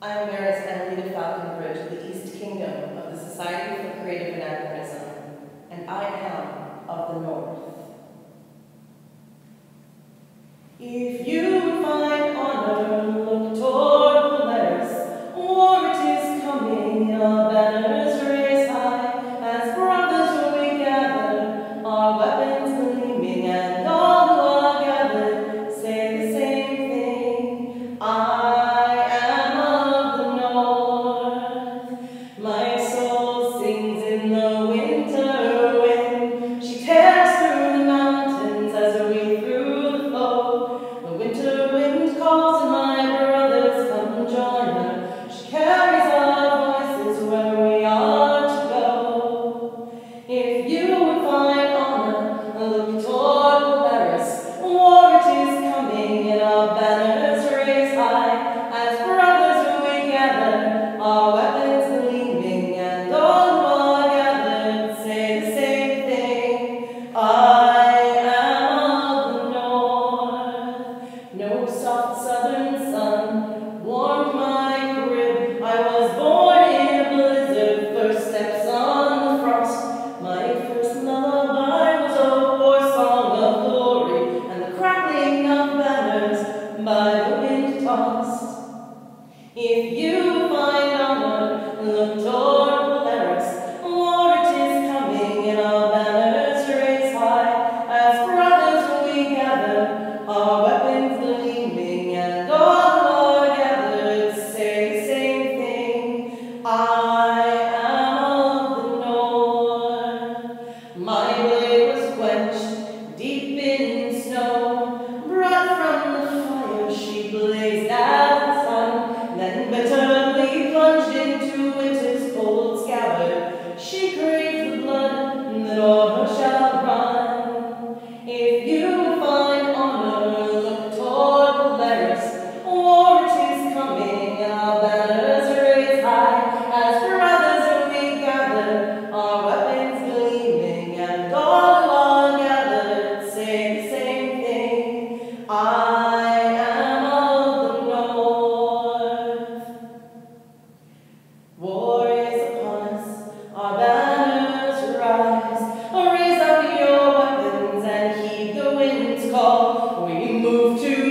I am Aneleda Falconbridge of the East Kingdom of the Society for Creative Anachronism, and I am of the North. If you find honor, look toward Polaris. War it is coming, our banners raise high. As brothers we gather, our weapons gleaming, and all who are gathered say the same thing. I am of the North. My soul sings in the winter wind. She tears through the mountains as we through the foe. The winter wind calls and my brothers come join her. She carries our voices where we are to go. If you would find honor, look toward Polaris. War it is coming and our banners raise high. As brothers we gather, our weapons gleaming, and all who are gathered say the same thing. I am of the North. No soft southern sun warmed my crib. I was born in a blizzard, first steps on the frost. My first lullaby was a war song of glory, and the crackling of banners by the wind tossed. If you find honor, look toward Polaris. War it is coming, and our banners raise high. As brothers we gather, our weapons gleaming, and all who are gathered say the same thing. I am of the North. My blade was quenched deep in snow, brought from the fire she blazed as the sun, then bitterly plunged into winter's cold scabbard. She craves the blood that o'er her shall run. If you find honor, look toward Polaris. War it is coming, and our banners raise high. As brothers we gather, our weapons gleaming, and all who are gathered say the same thing. I am of the North. War is upon us, our banners rise. Raise up your weapons and heed the wind's call. We move to